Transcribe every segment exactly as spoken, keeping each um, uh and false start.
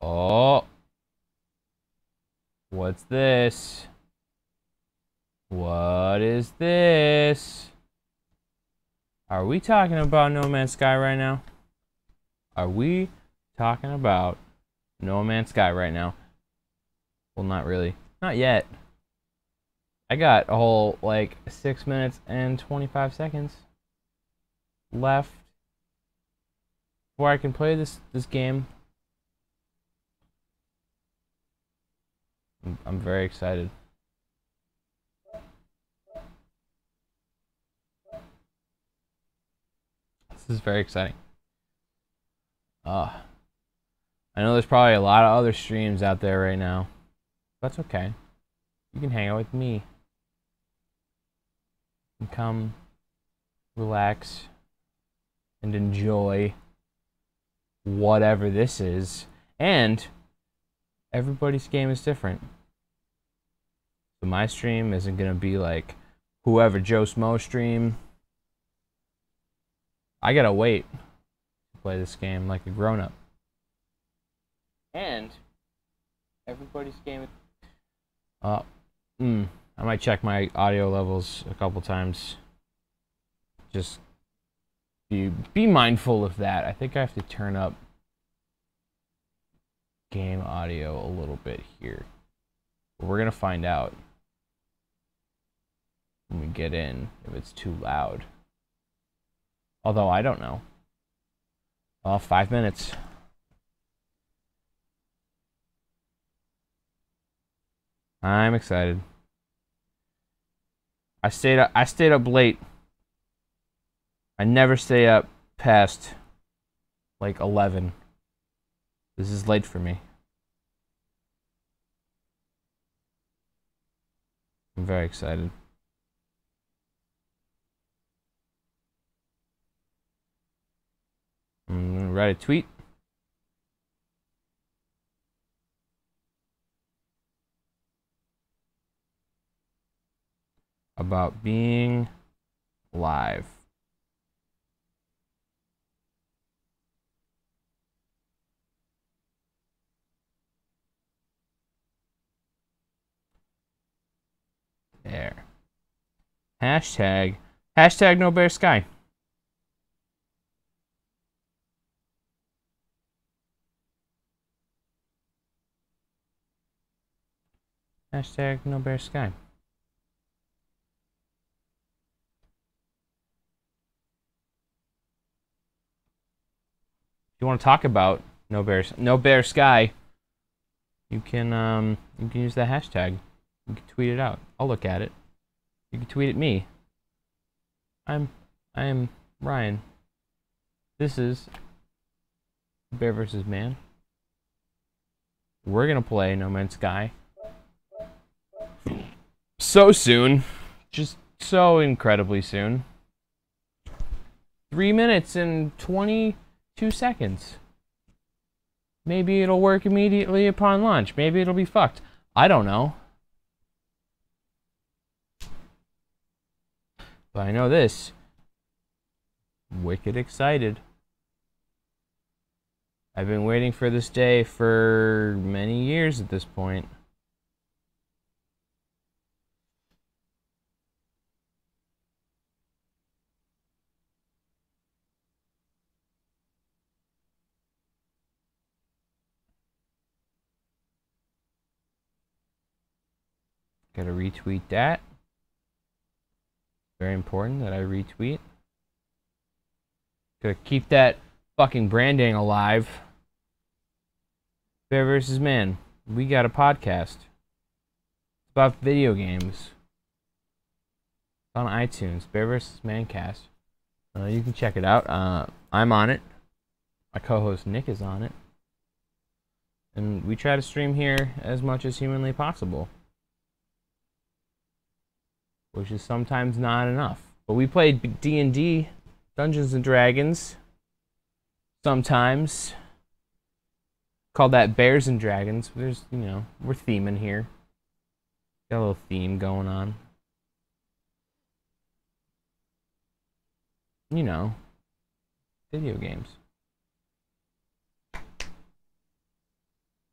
Oh. What's this? What is this? Are we talking about No Man's Sky right now? Are we talking about No Man's Sky right now? Well, not really. Not yet. I got a whole, like, six minutes and twenty-five seconds left before I can play this, this game. I'm, I'm very excited. This is very exciting. Uh, I know there's probably a lot of other streams out there right now. That's okay. You can hang out with me. And come, relax, and enjoy whatever this is. And everybody's game is different. So my stream isn't gonna be like whoever Joe Smo stream. I gotta wait to play this game like a grown-up. And everybody's game. Uh, mm, I might check my audio levels a couple times. Just be be mindful of that. I think I have to turn up game audio a little bit here. But we're gonna find out when we get in if it's too loud. Although I don't know. Well, five minutes. I'm excited. I stayed up, I stayed up late. I never stay up past like eleven. This is late for me. I'm very excited. I'm gonna write a tweet. About being live. There. Hashtag. Hashtag No Bear Sky. Hashtag No Bear Sky. If you want to talk about No Bear, No Bear Sky, you can um you can use that hashtag. You can tweet it out. I'll look at it. You can tweet at me. I'm I am Ryan. This is Bear versus Man. We're gonna play No Man's Sky so soon, just so incredibly soon. Three minutes and twenty-two seconds. Maybe it'll work immediately upon launch. Maybe it'll be fucked. I don't know. But I know this. Wicked excited. I've been waiting for this day for many years at this point. Gotta retweet that. Very important that I retweet. Gotta keep that fucking branding alive. Bear versus Man. We got a podcast. It's about video games. It's on iTunes. Bear versus Mancast. Uh, you can check it out. Uh, I'm on it. My co-host Nick is on it. And we try to stream here as much as humanly possible. Which is sometimes not enough. But we played D and D, Dungeons and Dragons, sometimes. Called that Bears and Dragons. There's, you know, we're theming here. Got a little theme going on. You know, video games.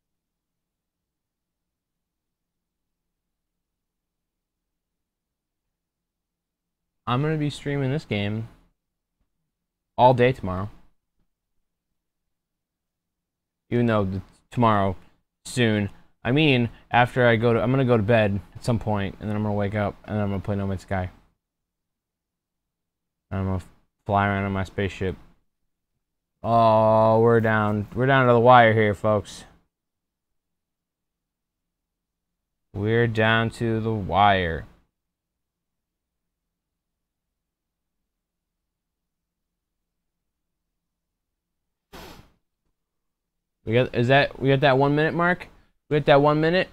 I'm gonna be streaming this game all day tomorrow. Even though the, tomorrow, soon. I mean, after I go to, I'm gonna go to bed at some point, and then I'm gonna wake up, and then I'm gonna play No Man's Sky. And I'm gonna fly around on my spaceship. Oh, we're down. We're down to the wire here, folks. We're down to the wire. We got, is that, we got that one minute mark? We got that one minute?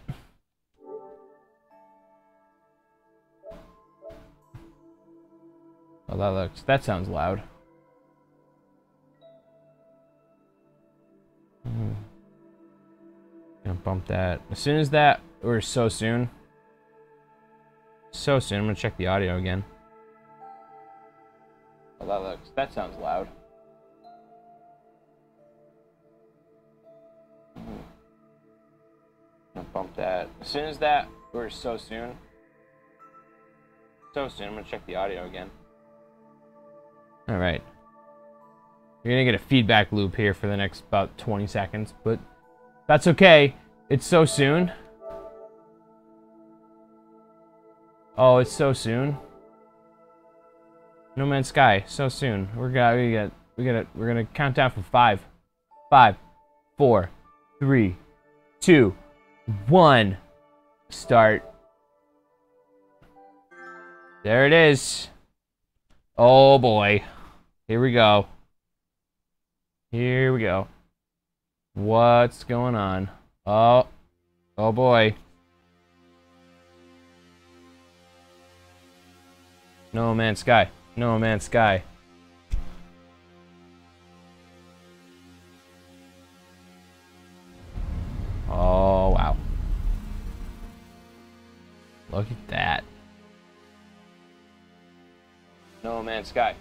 Oh, that looks, that sounds loud. Hmm. Gonna bump that. As soon as that, or so soon. So soon, I'm gonna check the audio again. Oh, that looks, that sounds loud. Gonna bump that. As soon as that, or so soon. So soon, I'm gonna check the audio again. Alright. You're gonna get a feedback loop here for the next about twenty seconds, but that's okay. It's so soon. Oh, it's so soon. No Man's Sky, so soon. We're gonna we got we got we're gonna count down from five, five, four, three, two, one. Start. There it is. Oh boy. Here we go. Here we go. What's going on? Oh. Oh boy. No Man's Sky. No Man's Sky. Oh, wow. Look at that. No Man's Sky.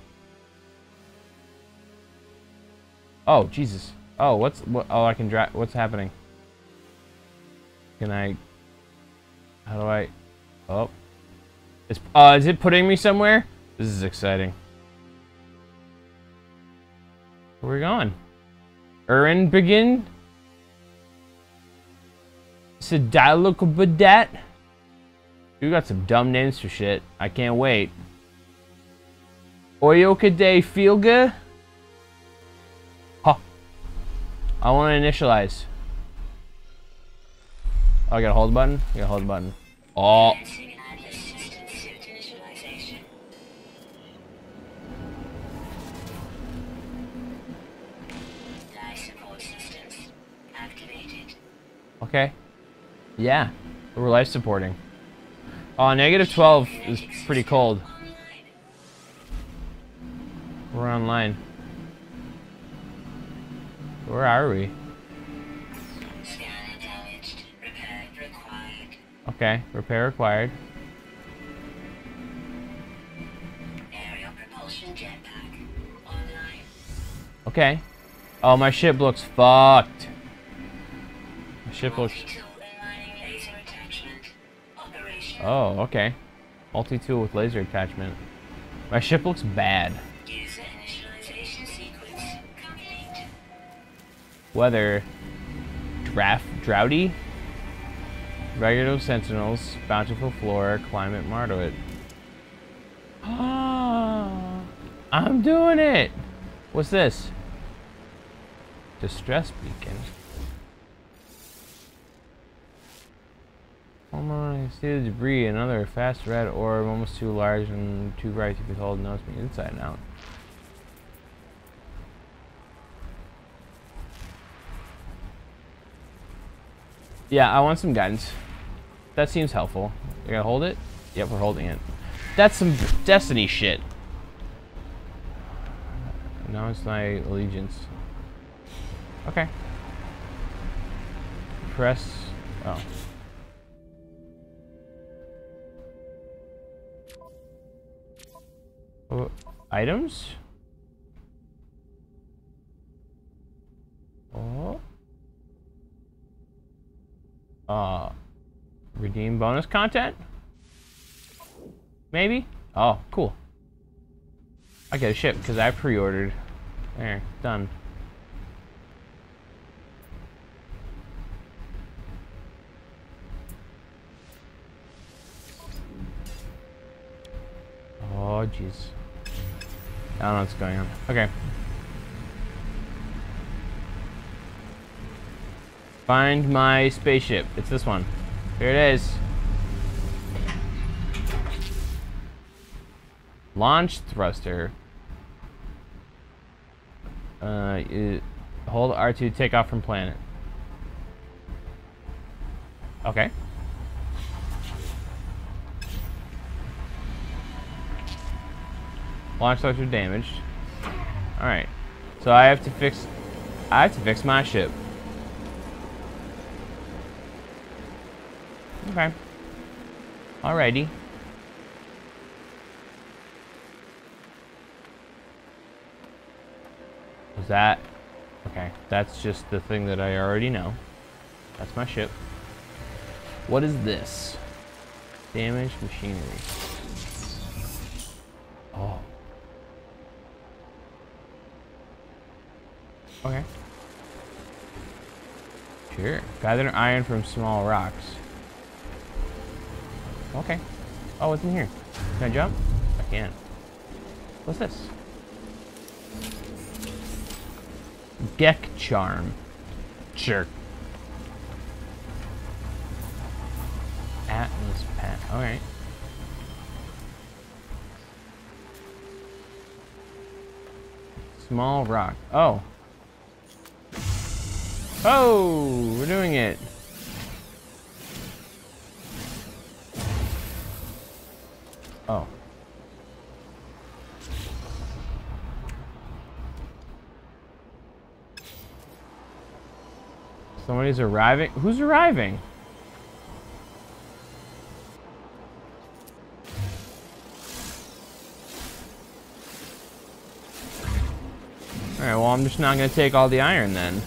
Oh, Jesus. Oh, what's what? Oh, I can drive. What's happening? Can I? How do I? Oh. Is uh is it putting me somewhere? This is exciting. Where are we going? Urin begin? Sedalokabadat? You got some dumb names for shit. I can't wait. Oyokade Feelga? Huh. I want to initialize. Oh, I gotta hold the button? I gotta hold the button. Oh. Okay. Yeah. We're life supporting. Oh, negative twelve is pretty cold. We're online. Where are we? Okay, repair required. Aerial propulsion jetpack online. Okay. Oh, my ship looks fucked. My ship looks. Oh, okay. Multi-tool with laser attachment. My ship looks bad. User initialization sequence complete. Weather. Draft droughty. Regular sentinels. Bountiful flora. Climate moderate. Ah, I'm doing it. What's this? Distress beacon. Oh my, I see the debris. Another fast red orb, almost too large and too bright to behold. Knows me inside and out. Yeah, I want some guidance. That seems helpful. You gotta hold it? Yep, we're holding it. That's some Destiny shit. Now it's my allegiance. Okay. Press. Oh. Oh, items? Oh. Uh, redeem bonus content? Maybe? Oh, cool. I get a ship because I pre-ordered. There, done. Oh, jeez. I don't know what's going on. Okay. Find my spaceship. It's this one. Here it is. Launch thruster. Uh, it, hold R two to take off from planet. Okay. Launch thruster damaged. Alright. So I have to fix... I have to fix my ship. Okay. Alrighty. Was that... Okay. That's just the thing that I already know. That's my ship. What is this? Damaged machinery. Oh. Okay. Sure. Gather iron from small rocks. Okay. Oh, what's in here? Can I jump? I can. What's this? Gek charm. Sure. Atlas pat. Alright. Small rock. Oh. Oh, we're doing it. Oh. Somebody's arriving. Who's arriving? Alright, well, I'm just not going to take all the iron then.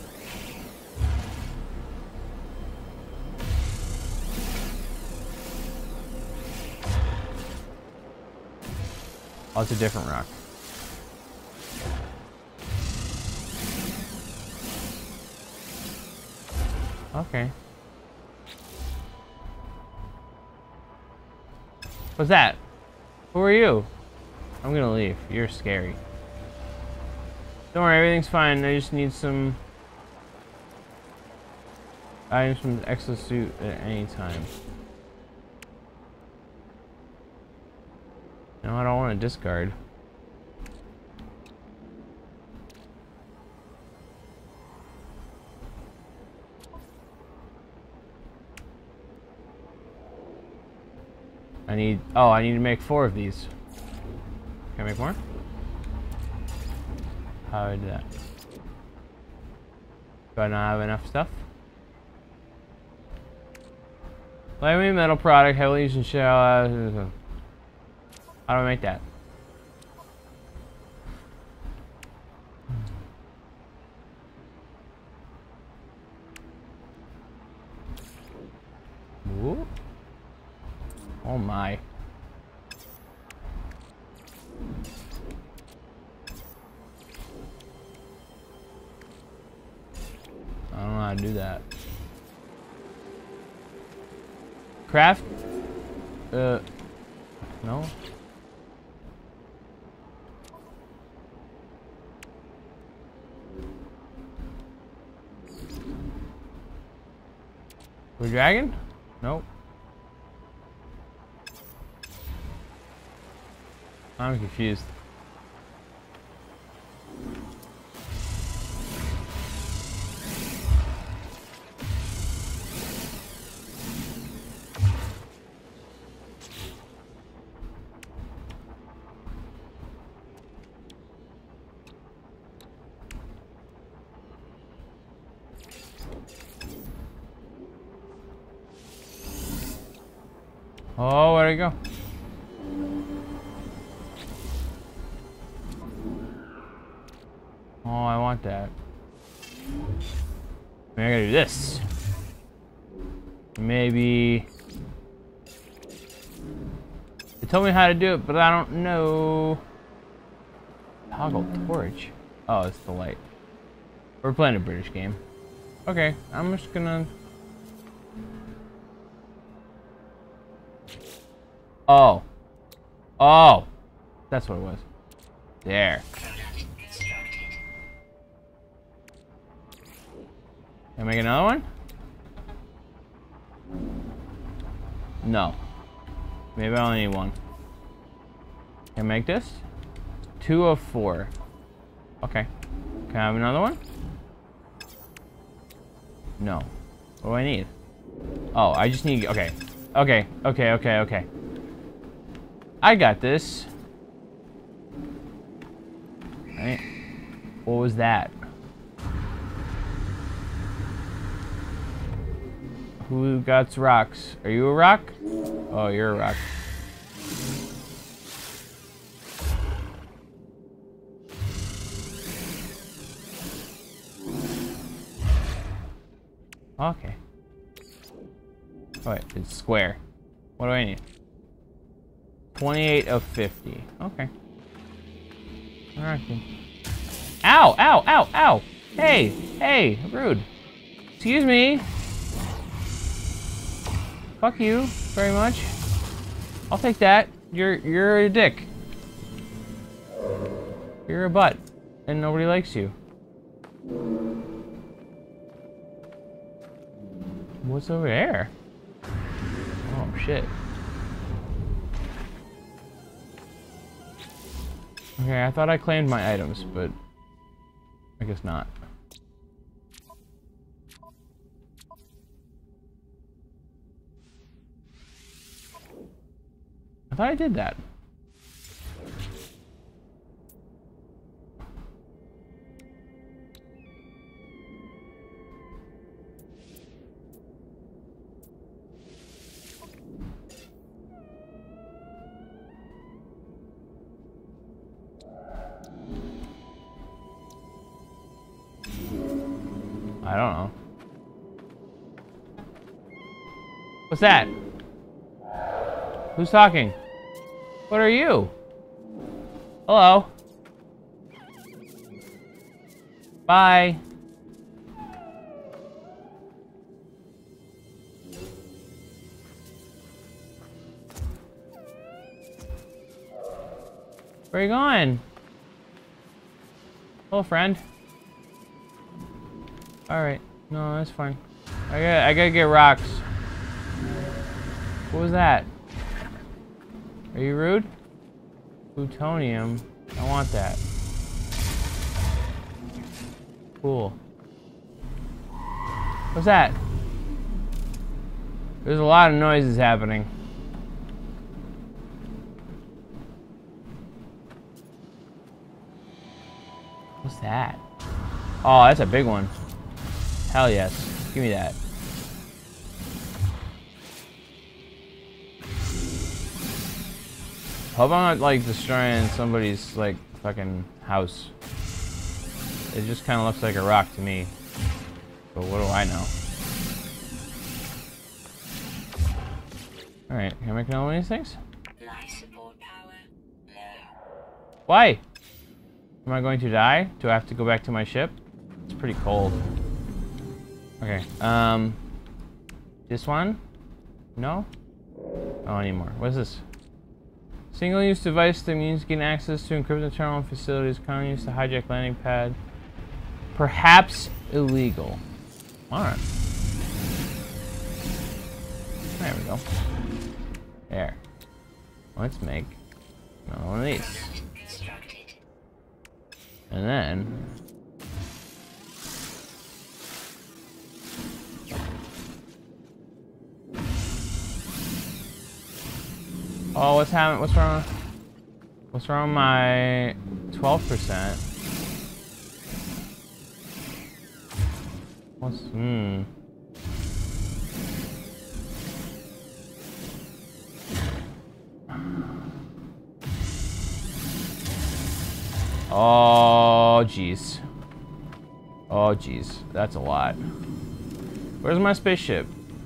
Oh, it's a different rock. Okay. What's that? Who are you? I'm gonna leave. You're scary. Don't worry, everything's fine. I just need some items from the exosuit at any time. No, I don't want to discard. I need, oh, I need to make four of these. Can I make more? How do I do that? Do I not have enough stuff? Lightweight metal product, heavily used in shell. How do I make that? Ooh. Oh my. I don't know how to do that. Craft? Uh, no. Blue dragon? Nope. I'm confused. Oh, where'd it go? Oh, I want that. Maybe I gotta do this. Maybe... They told me how to do it, but I don't know. Toggle torch. Oh, it's the light. We're playing a British game. Okay, I'm just gonna... Oh. Oh! That's what it was. There. Can I make another one? No. Maybe I only need one. Can I make this? Two of four. Okay. Can I have another one? No. What do I need? Oh, I just need... Okay. Okay. Okay, okay, okay. I got this. Right. What was that? Who got rocks? Are you a rock? Oh, you're a rock. Okay. Oh, wait, it's square. What do I need? twenty-eight of fifty. Okay. Alright. Ow! Ow! Ow! Ow! Hey! Hey! Rude. Excuse me. Fuck you very much. I'll take that. You're you're a dick. You're a butt, and nobody likes you. What's over there? Oh shit. Okay, I thought I claimed my items, but I guess not. I thought I did that. I don't know. What's that? Who's talking? What are you? Hello? Bye. Where are you going? Hello, friend. Alright. No, that's fine. I gotta, I gotta get rocks. What was that? Are you rude? Plutonium. I want that. Cool. What's that? There's a lot of noises happening. What's that? Oh, that's a big one. Hell yes. Give me that. Hope I'm not like destroying somebody's like fucking house. It just kind of looks like a rock to me. But what do I know? Alright, can I make another one of these things? Life support power low. Why? Am I going to die? Do I have to go back to my ship? It's pretty cold. Okay, um... this one? No? Oh, anymore. What is this? Single-use device that means getting access to encrypted terminal facilities, commonly used to hijack landing pad. Perhaps illegal. Alright. There we go. There. Let's make another one of these. And then... Oh, what's happening? What's wrong? What's wrong with my twelve percent? What's hmm? Oh, jeez. Oh, jeez. That's a lot. Where's my spaceship?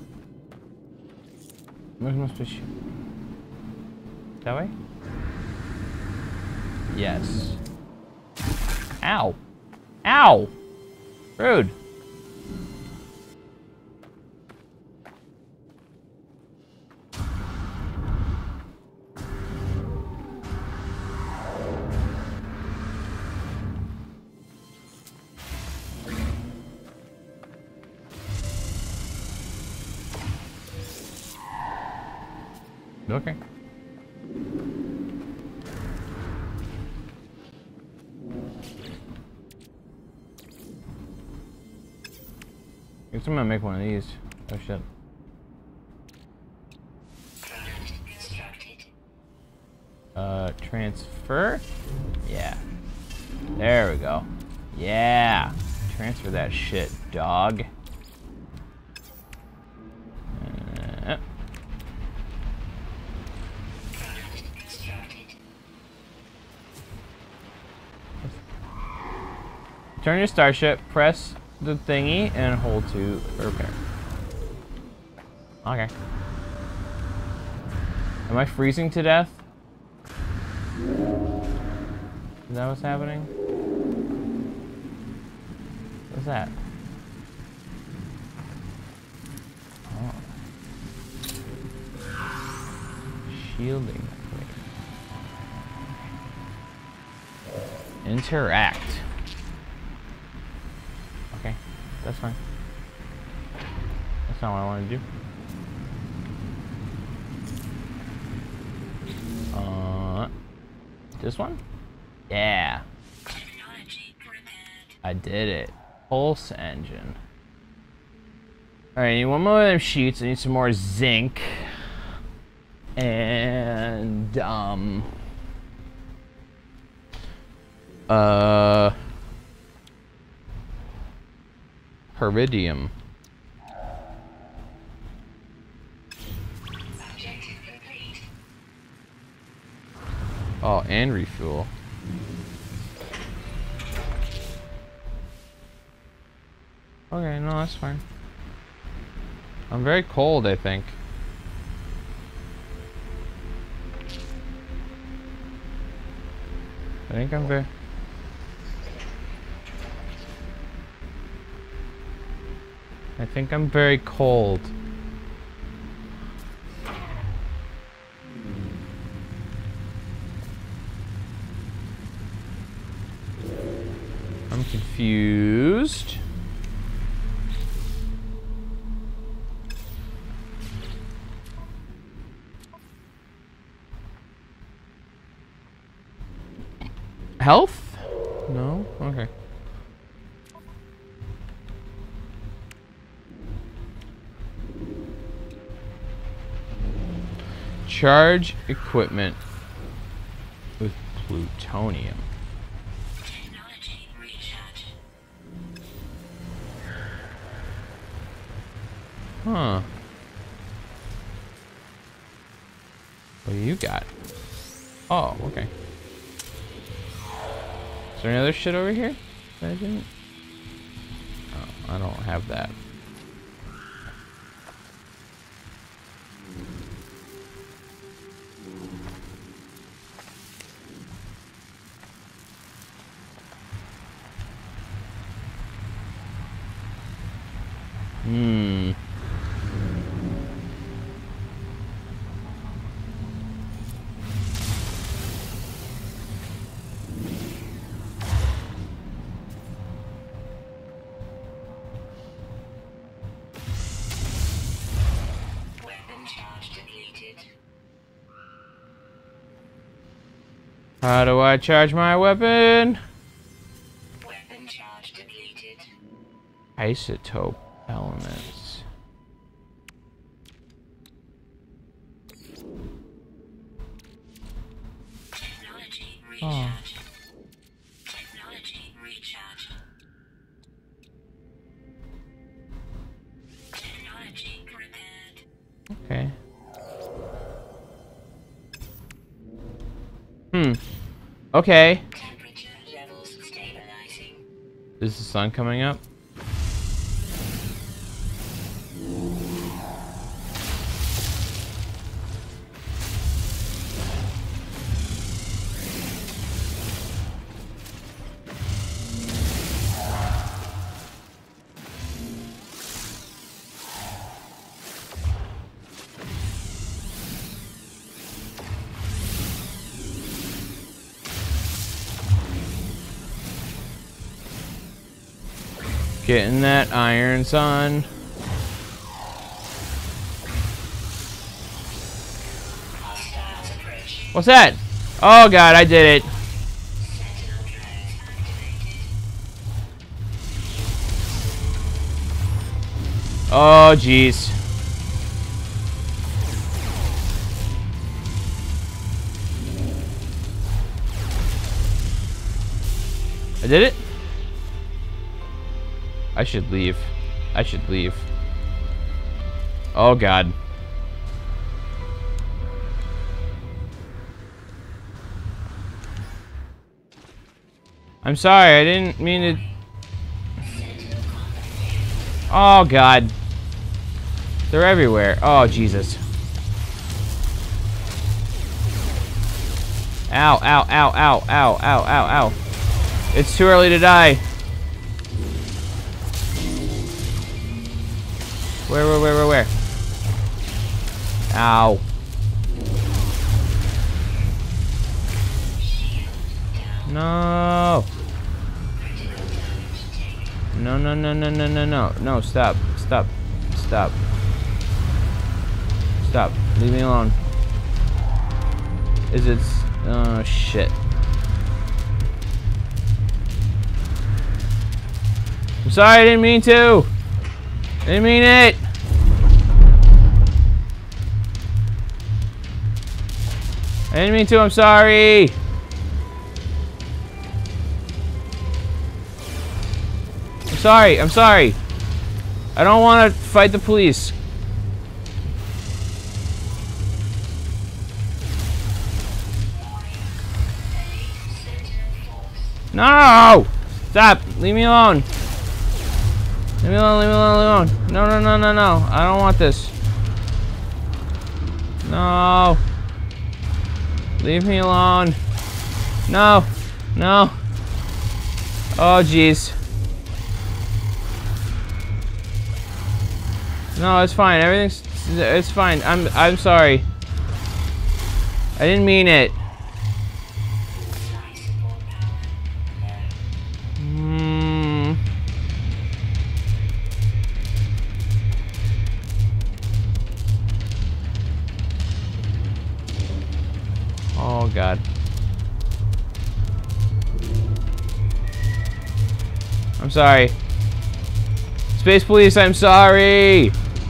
Where's my spaceship? That way? Yes. Ow. Ow! Rude. Okay. I guess I'm gonna make one of these. Oh shit. Uh, transfer? Yeah. There we go. Yeah. Transfer that shit, dog. Uh, turn your starship, press the thingy, and hold to repair. Okay. Am I freezing to death? Is that what's happening? What's that? Oh. Shielding. Interact. Okay, that's fine. That's not what I want to do. Uh, this one? Yeah. I did it. Pulse engine. Alright, I need one more of them sheets. I need some more zinc. And, um... Uh... Peridium. Oh, and refuel. Okay, no, that's fine. I'm very cold, I think. I think I'm very... I think I'm very cold. I'm confused. Health? No? Okay. Charge equipment with plutonium. Technology recharge. Huh. What do you got? Oh, okay. Is there any other shit over here that I didn't? Oh, I don't have that. Hmm. Weapon charge depleted. How do I charge my weapon? Weapon charge depleted. Isotope elements. Technology Oh. recharge. Technology recharge. Technology repaired. Okay. Hmm. Okay. Temperature levels stabilizing. Is the sun coming up? Getting that iron, son. Hostiles approaching. What's that? Oh god, I did it. Sentinel drones activated. Oh jeez. I did it? I should leave. I should leave. Oh god. I'm sorry, I didn't mean to. Oh god. They're everywhere. Oh Jesus. Ow, ow, ow, ow, ow, ow, ow, ow. It's too early to die. Where, where, where, where, where? Ow. No. No, no, no, no, no, no, no. No, stop. Stop. Stop. Stop. Leave me alone. Is it... Oh, shit. I'm sorry, I didn't mean to. I didn't mean it. I didn't mean to, I'm sorry. I'm sorry, I'm sorry. I don't want to fight the police. No! Stop! Leave me alone. Leave me alone, leave me alone, leave me alone. No, no, no, no, no. I don't want this. No. Leave me alone. No. No. Oh, jeez. No, it's fine. Everything's... It's fine. I'm... I'm sorry. I didn't mean it. Hmm... Oh, God. I'm sorry. Space Police, I'm sorry!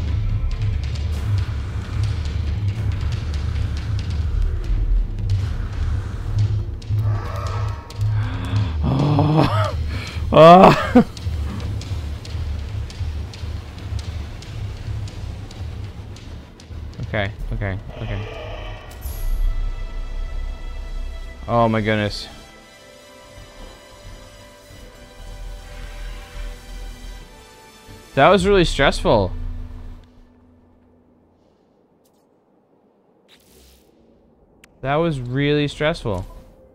Oh. Oh. Okay, okay, okay. Oh my goodness. That was really stressful. That was really stressful.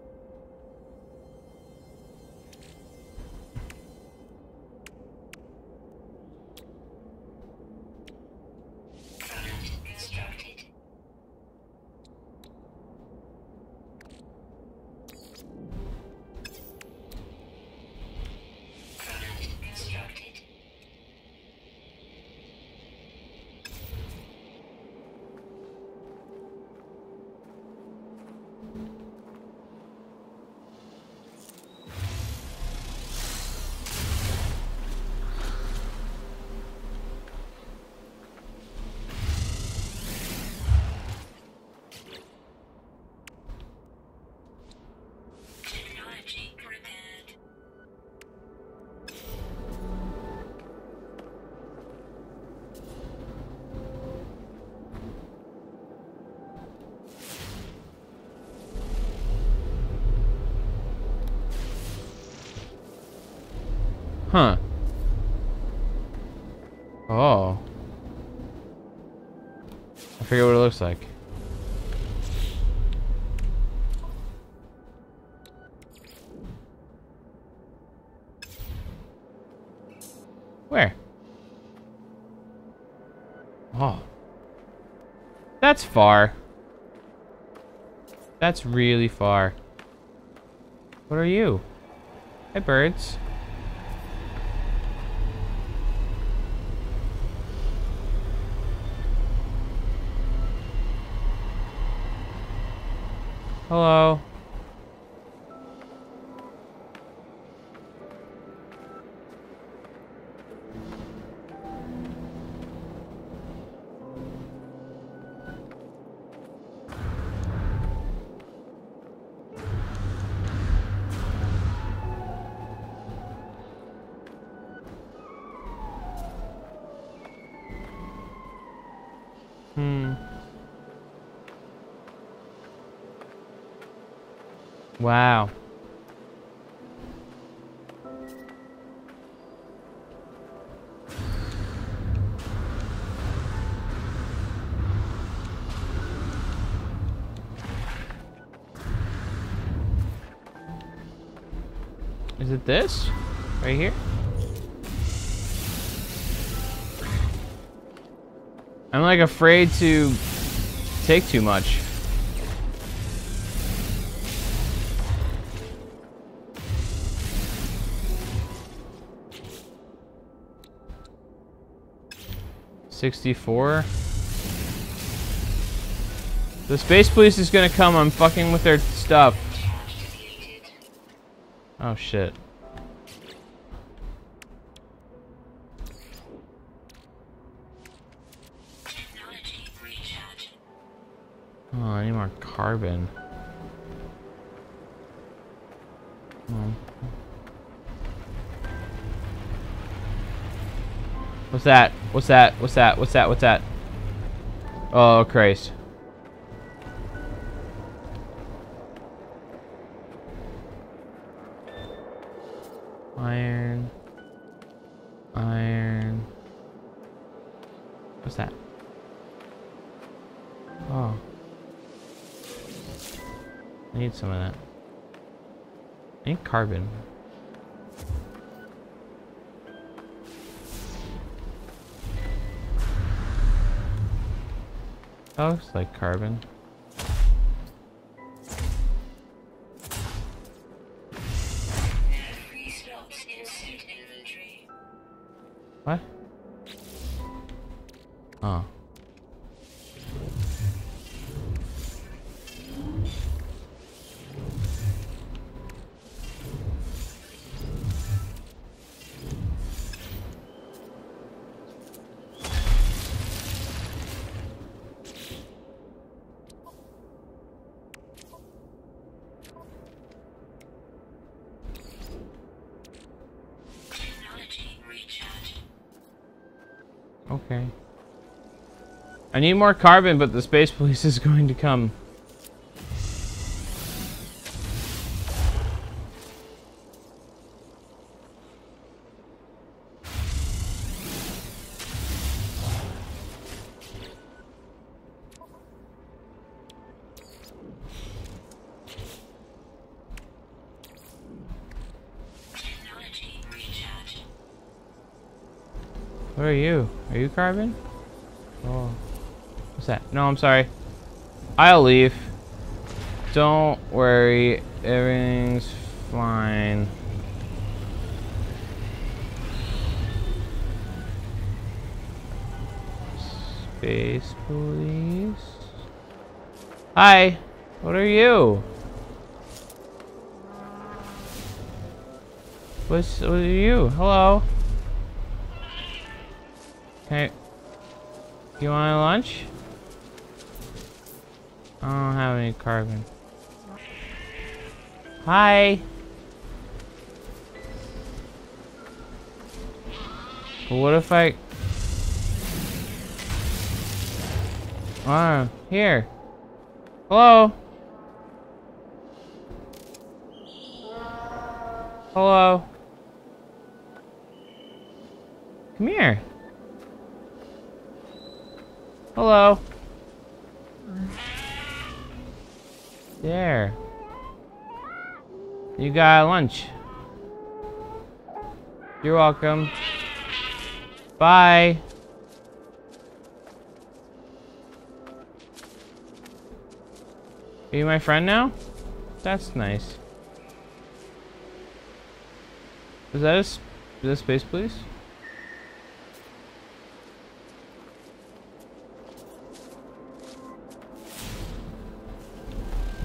Technology repaired. Huh. Oh. I forget what it looks like. Where? Oh. That's far. That's really far. What are you? Hey, birds. Hello. Hmm. Wow. Is it this? Right here? I'm like afraid to take too much. sixty-four. The space police is gonna come. I'm fucking with their stuff. Oh shit. Technology recharge. Oh, I need more carbon. Oh. What's that? What's that? What's that? What's that? What's that? Oh, Christ. Iron. Iron. What's that? Oh. I need some of that. I need carbon. That looks like carbon. Free slots in suit inventory. What? Oh. Technology recharge. Okay. I need more carbon, but the space police is going to come. Technology recharge. What are you? Are you carbon? Oh. What's that? No, I'm sorry. I'll leave. Don't worry. Everything's fine. Space police. Hi. What are you? What's what are you? Hello. Hey. You want lunch? I don't have any carbon. Hi. But what if I... Oh, here. Hello. Hello. Come here. Hello. There. You got lunch. You're welcome. Bye. Are you my friend now? That's nice. Is that a, is that a space police?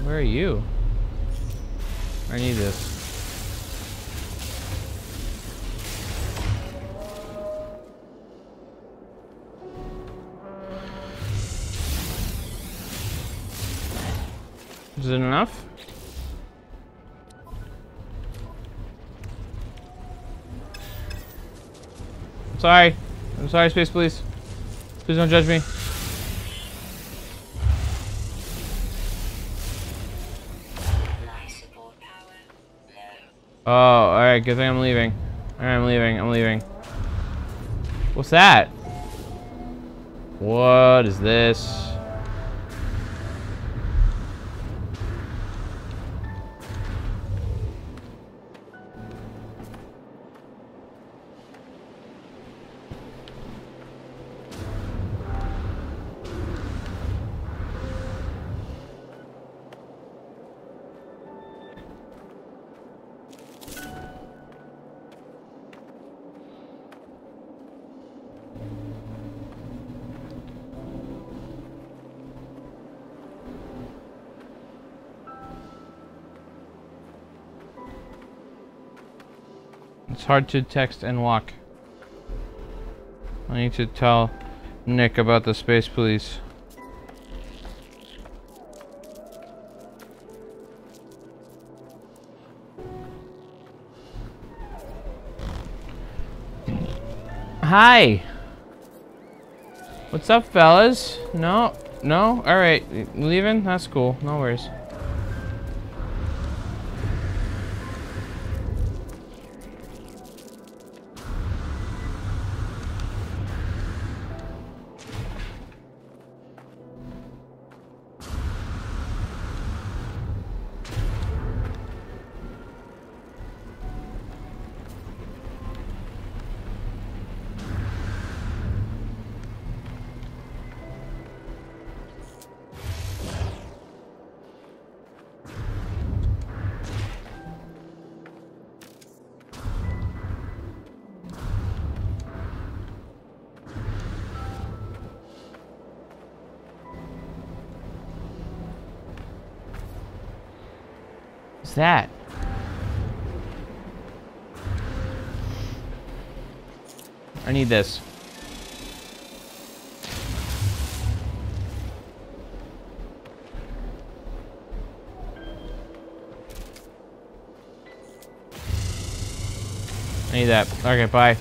Where are you? I need this. Is it enough? I'm sorry. I'm sorry, Space Police. Please don't judge me. Life support power low. Oh, alright, good thing I'm leaving. Alright, I'm leaving, I'm leaving. What's that? What is this? It's hard to text and walk. I need to tell Nick about the Space Police. Hi! What's up, fellas? No? No? Alright, leaving? That's cool. No worries. What's that? I need this. I need that. Okay, bye.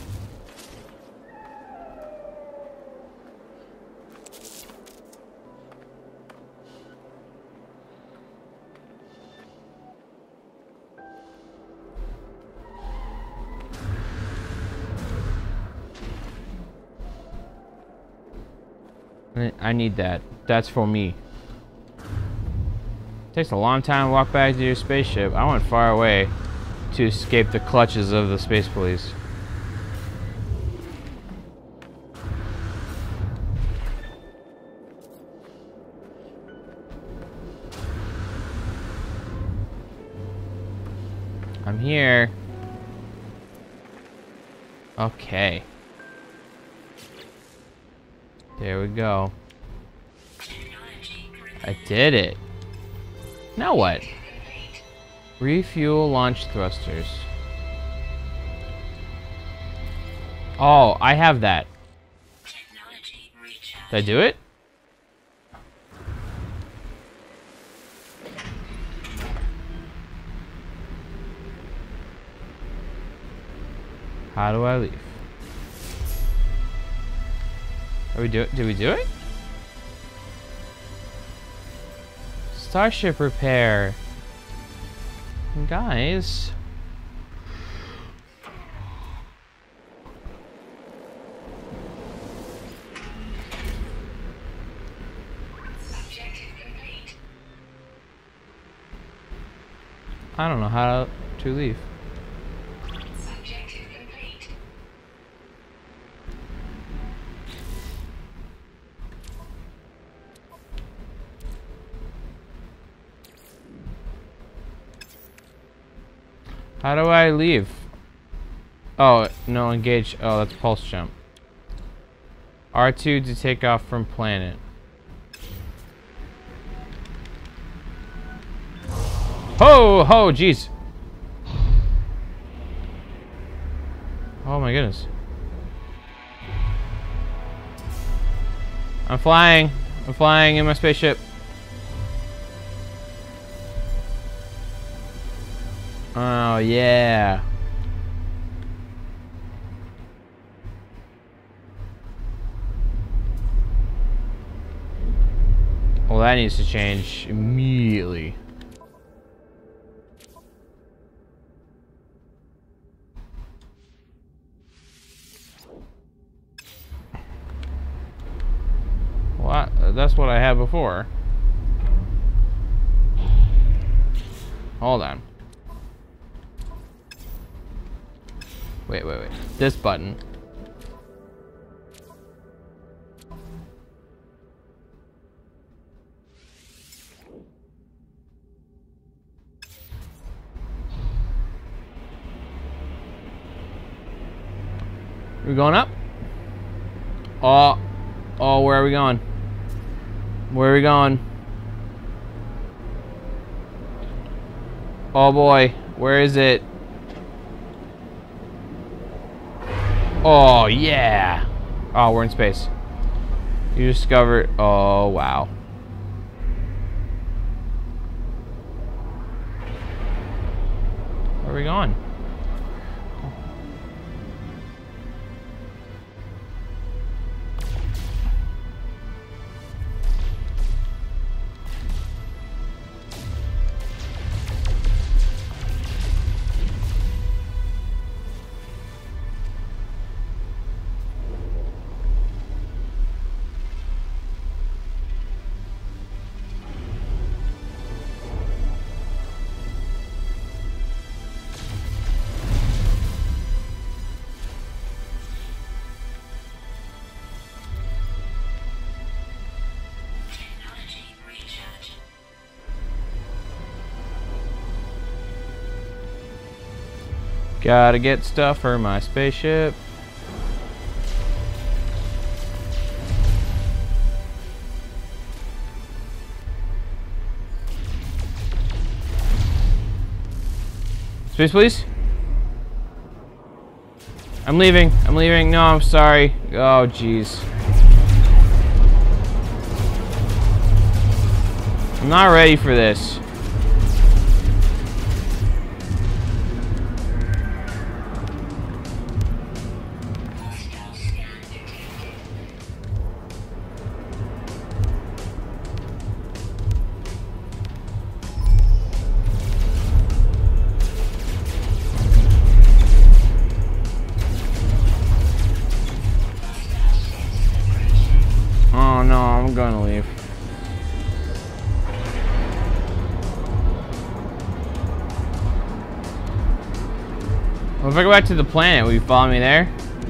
I need that. That's for me. Takes a long time to walk back to your spaceship. I went far away to escape the clutches of the Space Police. I'm here. Okay. There we go. I did it. Now what? Refuel launch thrusters. Oh, I have that. Did I do it? How do I leave? Are we do it? Did we do it? Starship repair. Guys. I don't know how to leave. How do I leave? Oh, no, engage. Oh, that's pulse jump. R two to take off from planet. Ho, ho, jeez. Oh my goodness. I'm flying. I'm flying in my spaceship. Oh, yeah. Well, that needs to change immediately. Well, that's what I had before. Hold on. Wait, wait, wait. This button. We're going up? Oh, oh, where are we going? Where are we going? Oh boy, where is it? Oh yeah! Oh, we're in space. You discovered. Oh wow. Where are we going? Technology recharge. Gotta get stuff for my spaceship. Space, please. I'm leaving. I'm leaving. No, I'm sorry. Oh, jeez. I'm not ready for this. Hostile scan detected. Oh no, I'm gonna leave. Well, if I go back to the planet, will you follow me there?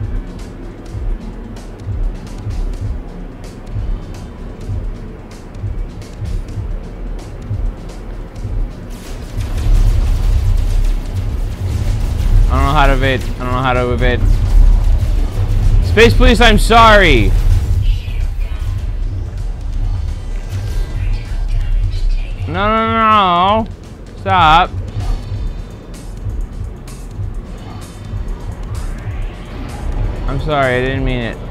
I don't know how to evade. I don't know how to evade. Space Police, I'm sorry. No, no, no, no. Stop. I'm sorry, I didn't mean it.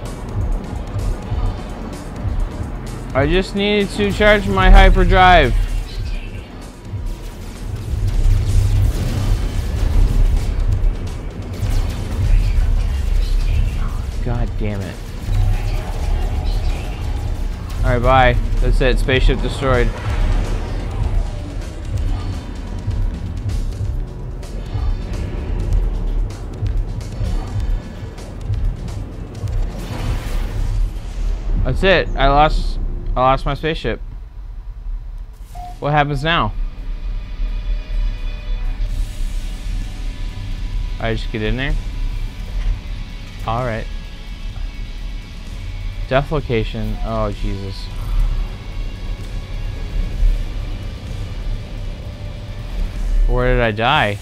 I just needed to charge my hyperdrive. God damn it. Alright, bye. That's it. Spaceship destroyed. That's it. I lost I lost my spaceship. What happens now? I just get in there? Alright. Death location. Oh, Jesus. Where did I die?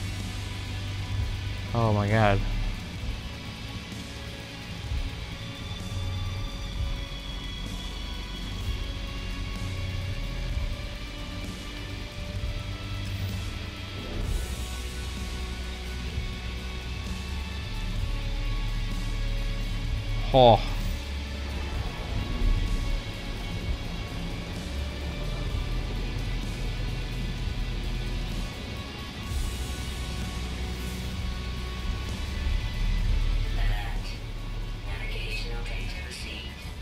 Oh my God. Oh. Alert. Navigational data received.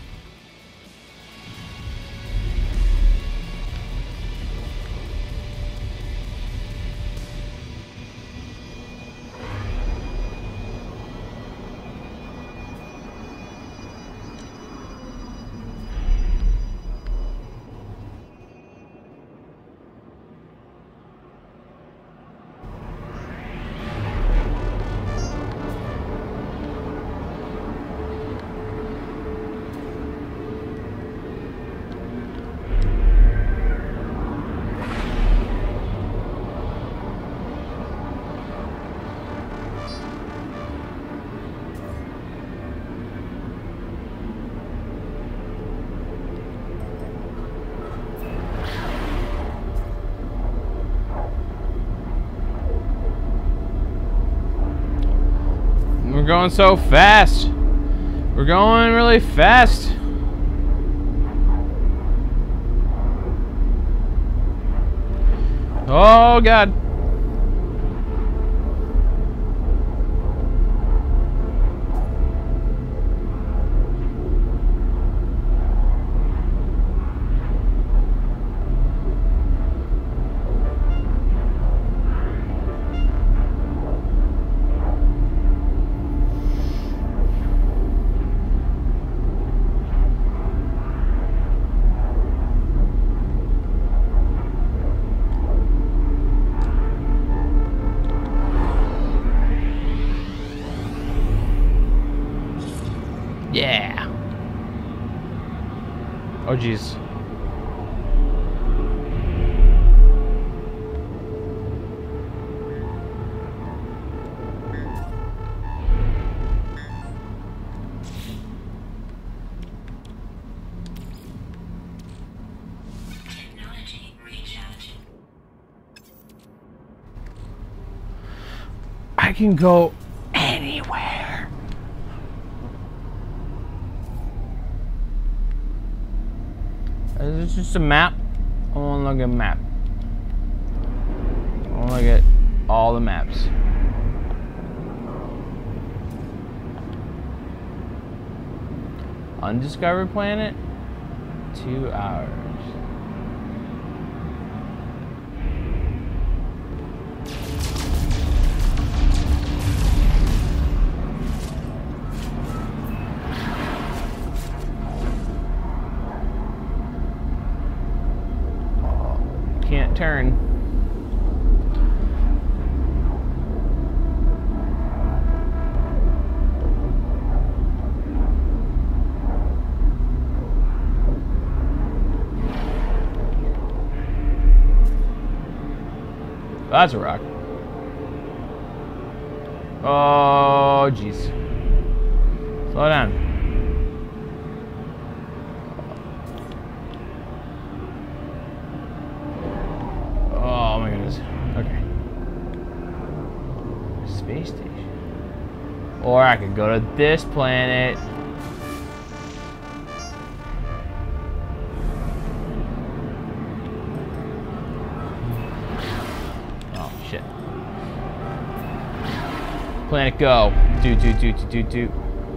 We're going so fast. We're going really fast. Oh God. Yeah. Oh jeez. Technology recharging. I can go anywhere. Is this just a map? I want to look at a map. I want to look at all the maps. Undiscovered planet? Two hours. Can't turn. That's a rock. Oh, jeez. Slow down. Oh my goodness. Okay. Space station. Or I could go to this planet. Oh shit. Planet go. Do do do do do do.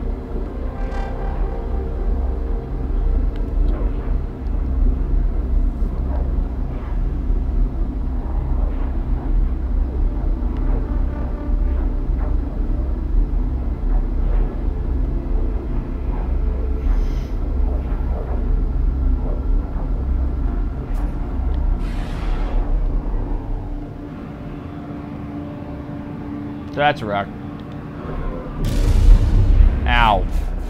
So that's a rock. Ow.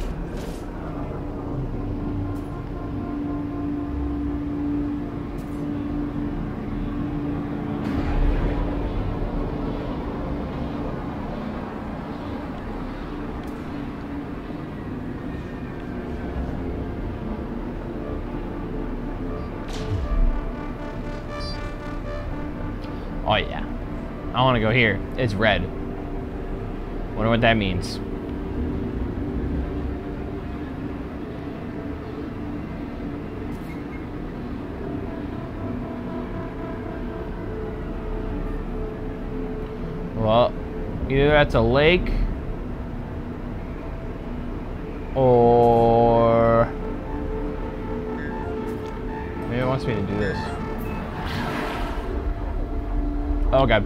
Oh yeah. I want to go here. It's red. Wonder what that means. Either that's a lake or maybe it wants me to do this. Oh god.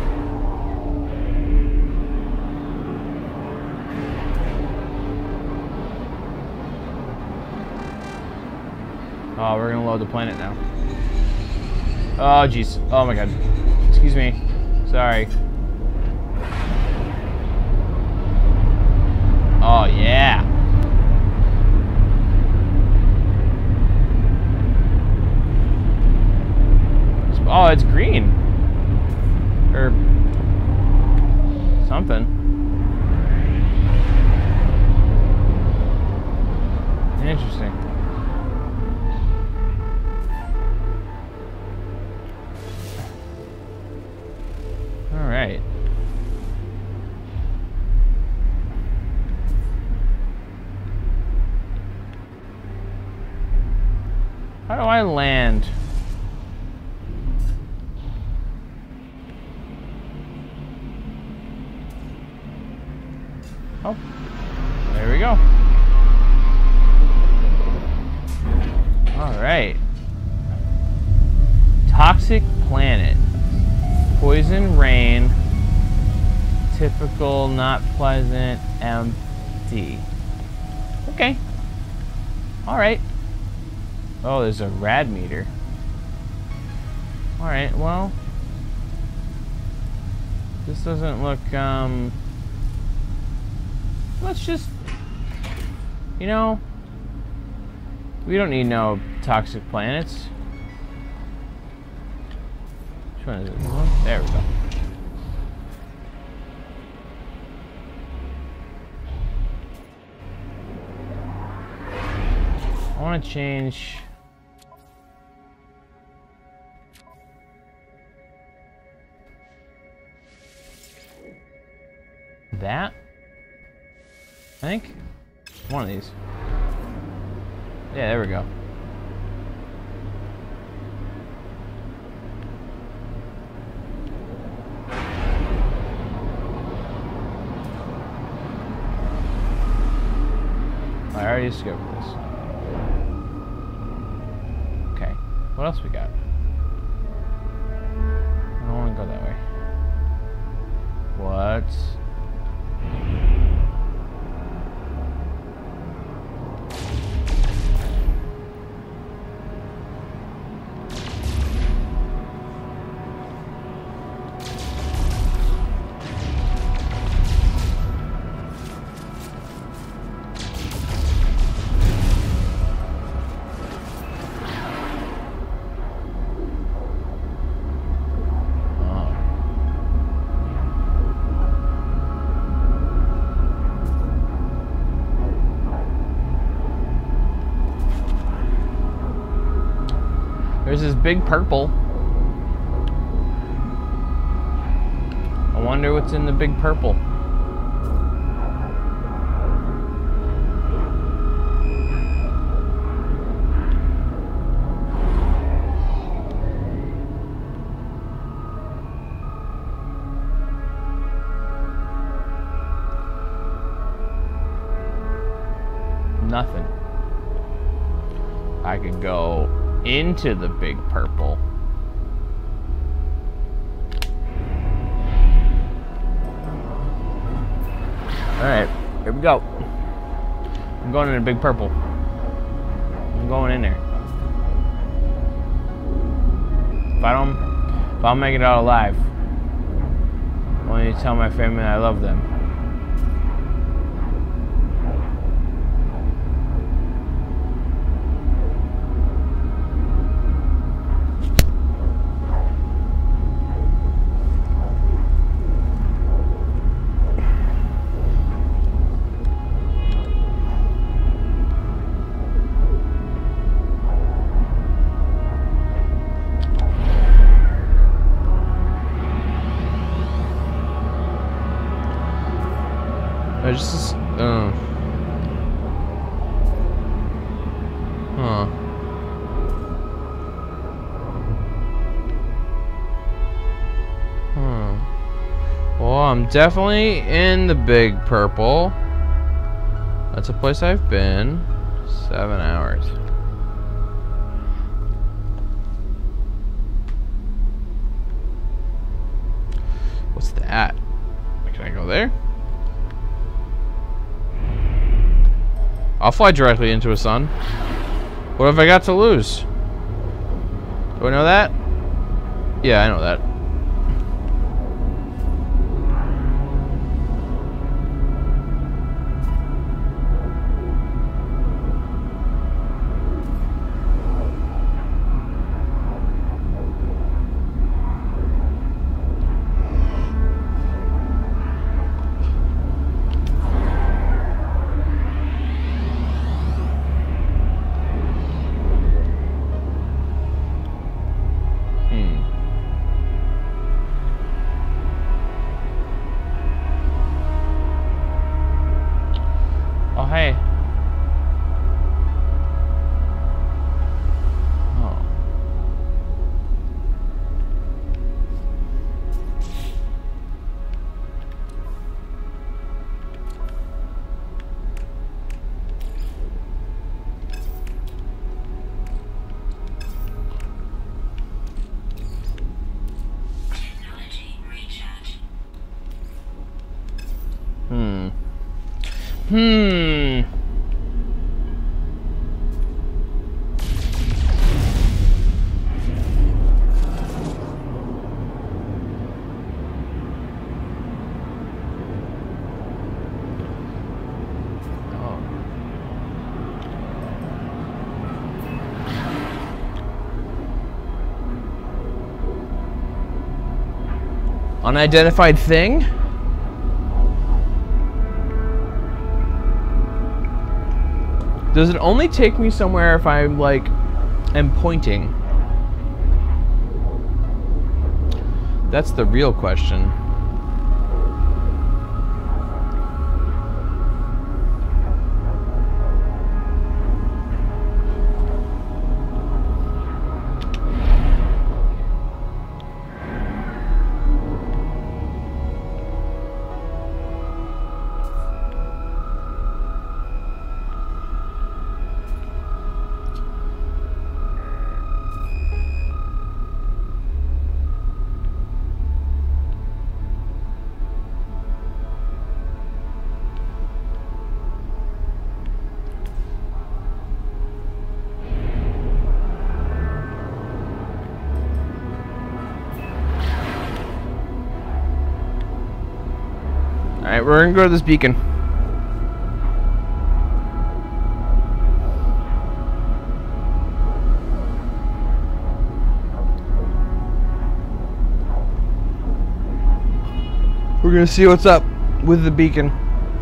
Oh, we're gonna load the planet now. Oh jeez. Oh my god. Excuse me. Sorry. Oh yeah. Oh, it's green. Or something. Interesting. All right. How do I land? Oh, there we go. All right. Toxic planet. Poison rain. Typical, not pleasant, empty. Okay. All right. Oh, there's a rad meter. All right, well, this doesn't look, um, let's just, you know, we don't need no toxic planets. Which one is it? There we go. I want to change that. I think one of these. Yeah, there we go. I already discovered this. Okay, what else we got? I don't want to go that way. What? There's this big purple. I wonder what's in the big purple. Nothing. I could go into the big purple. Alright, here we go. I'm going in a big purple. I'm going in there. If I don't, if I don't make it out alive, I want you to tell my family I love them. I just, uh, huh. Huh. Why? I'm definitely in the Big Purple. That's a place I've been. Seven hours. What's that? Can I go there? I'll fly directly into a sun. What have I got to lose? Do I know that? Yeah, I know that. Oh, hey. Oh. Technology recharge. Hmm. Hmm. Unidentified thing? Does it only take me somewhere if I'm like am pointing? That's the real question. Alright, we're gonna go to this beacon. We're gonna see what's up with the beacon.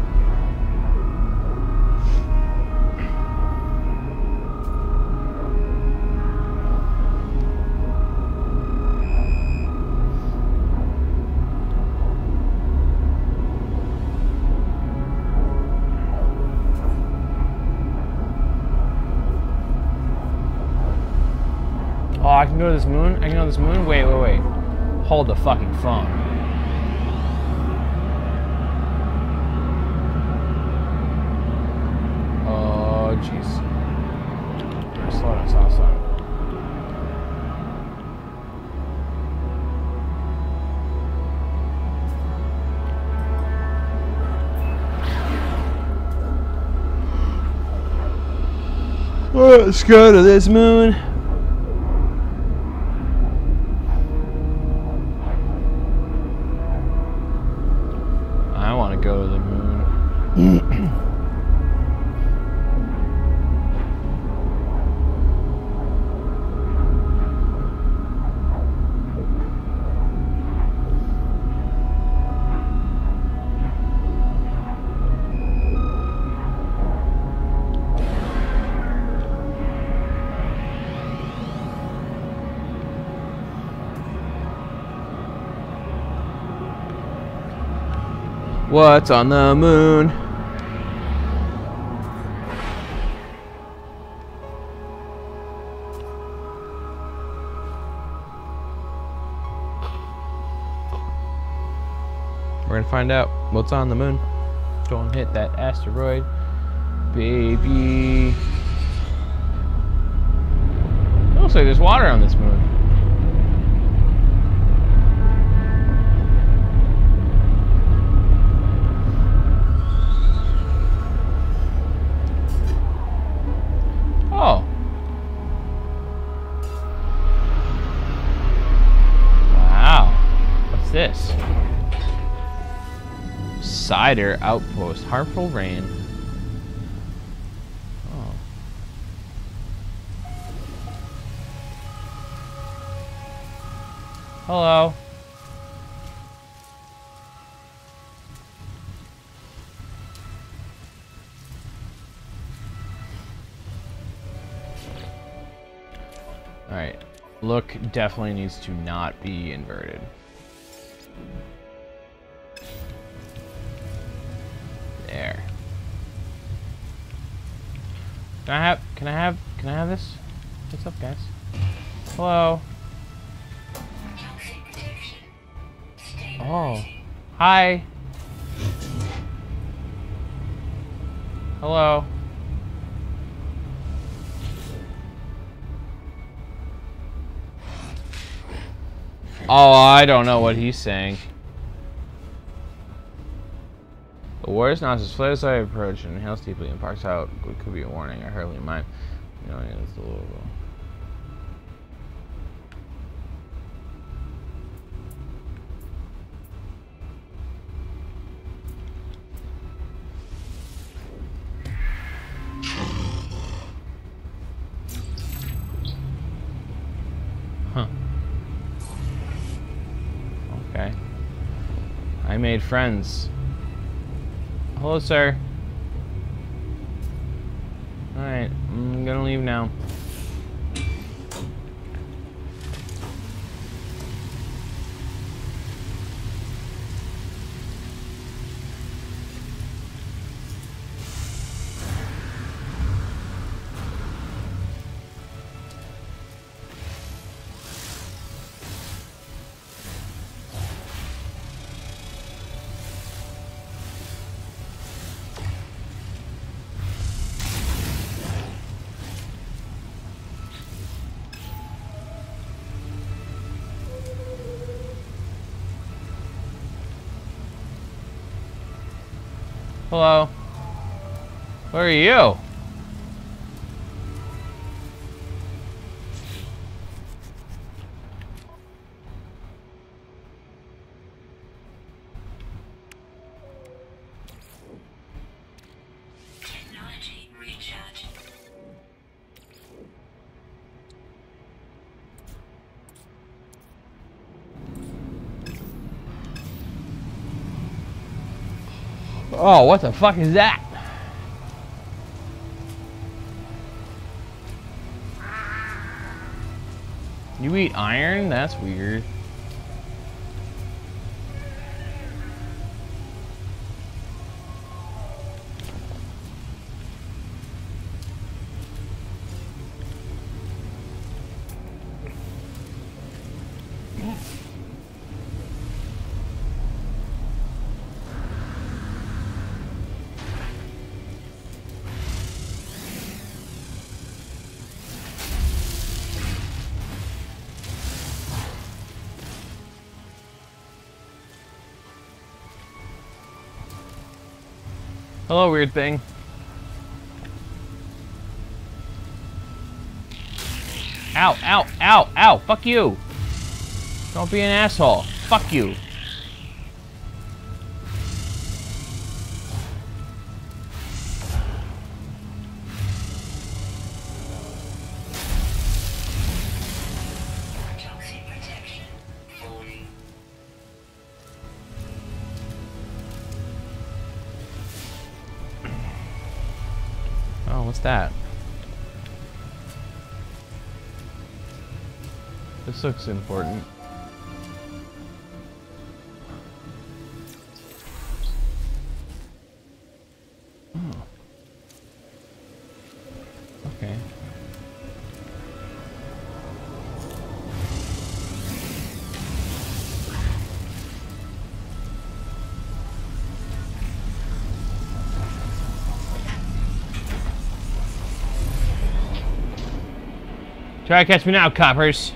Oh, I can go to this moon? I can go to this moon? Wait, wait, wait. Hold the fucking phone. Oh, jeez. Slow down, slow down, slow down. Let's go to this moon. I want to go to the moon. What's on the moon? We're gonna find out what's on the moon. Go and hit that asteroid, baby. It looks like there's water on this moon. Oh. Wow. What's this? Cider outpost. Harmful rain. Oh. Hello. Alright. Look definitely needs to not be inverted. There. Can I have can I have can I have this? What's up, guys? Hello. Oh. Hi. Hello. Oh, I don't know what he's saying. The warrior's nostrils flare as I approach and inhales deeply and barks out. What could be a warning? I hardly mind. You know, it's a little. Huh. Okay. I made friends. Hello, sir. Alright, I'm gonna leave now. Hello. Where are you? Technology recharge. Oh, what the fuck is that? You eat iron? That's weird. Hello, weird thing. Ow, ow, ow, ow, fuck you. Don't be an asshole. Fuck you. Toxic protection. Falling. Oh, what's that? This looks important. Oh. Okay. Try to catch me now, coppers.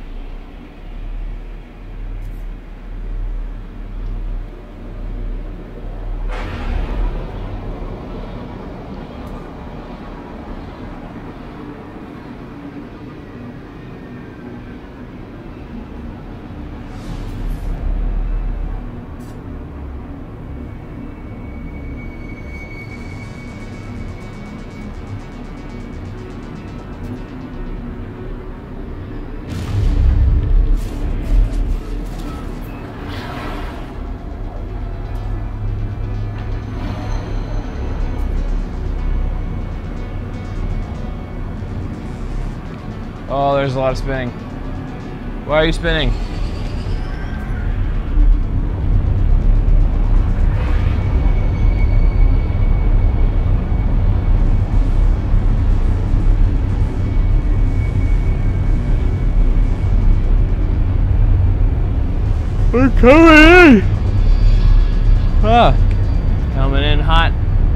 Oh, there's a lot of spinning. Why are you spinning? We're coming in! Ah, coming in hot.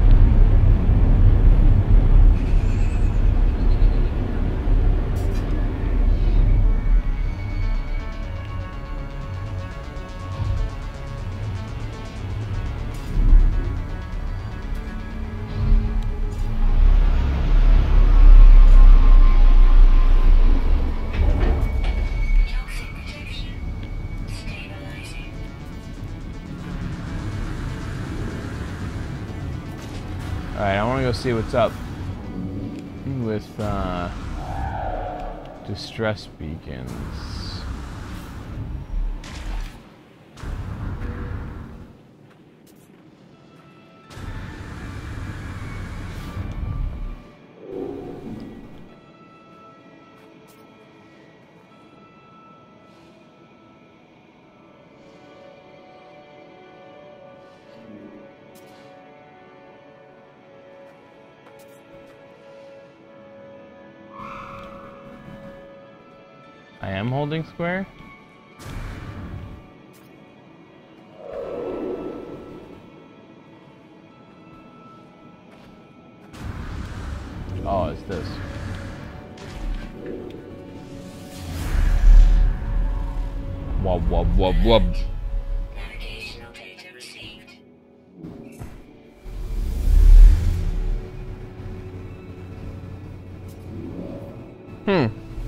Alright, I want to go see what's up with uh, distress beacons. I am holding square. Oh, it's this. Wub wub wub wub. Navigational data received. Hmm.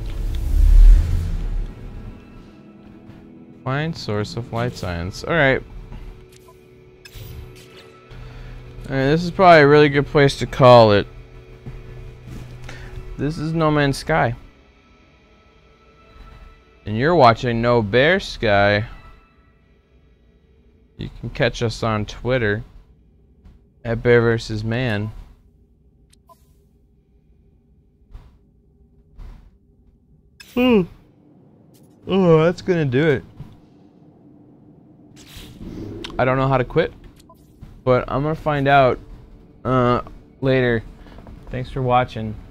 Find source of light science. Alright. Alright, this is probably a really good place to call it. This is No Man's Sky. And you're watching No Bear Sky. You can catch us on Twitter at Bear versus Man. Hmm. Oh, that's gonna do it. I don't know how to quit, but I'm gonna find out uh, later. Thanks for watching.